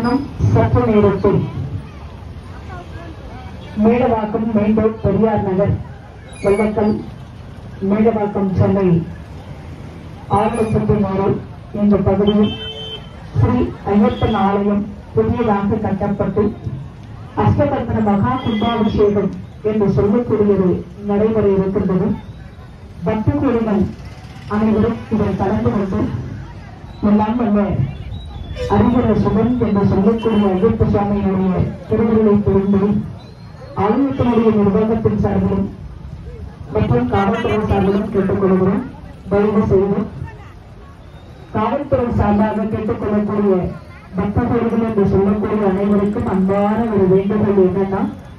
இன்னும் சற்று நேரத்தில் மேடவாக்கம் மெயின் பெரியார் நகர் வெள்ளக்கல் மேடவாக்கம் சென்னை 6,00,000 என்ற பகுதியில் ஸ்ரீ ஐயப்பன் ஆலயம் புதியதாக கட்டப்பட்டு அஷ்டபந்தன மகா கும்பாபிஷேகம் என்று சொல்லக்கூடியது நடைபெற இருக்கின்றது. பக்தர்களுடன் அனைவரும் இதில் கலந்து கொண்டு எல்லாம் வல்ல அறிவுரை சுகன் என்று சொல்லக்கூடிய ஐயப்ப சுவாமியினுடைய திருவுருளை புரிந்து ஆலயத்தினுடைய நிர்வாகத்தின் சார்பிலும் மற்றும் காவல்துறை சார்பிலும் கேட்டுக்கொள்கிறோம். தயவு செய்து காவல்துறை சார்பாக கேட்டுக்கொள்ளக்கூடிய பக்தர்கள் என்று சொல்லக்கூடிய அனைவருக்கும் அன்பான ஒரு வேண்டுகோள் என்னன்னா,